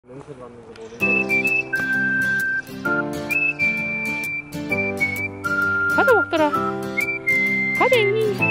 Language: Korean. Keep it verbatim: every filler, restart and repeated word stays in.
냄새 나는 거 노는 거. 가자 먹더라. 가자 잉.